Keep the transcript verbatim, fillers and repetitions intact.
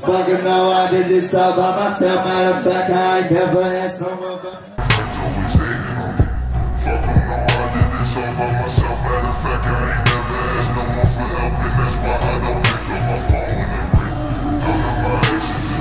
Fucking know I did this all by myself. Matter of fact, I ain't never asked no more. Friends always hating on me. Fucking know I did this all by myself. Matter of fact, I ain't never asked no more for help, and that's why I don't pick up my phone when they ring. None of my exes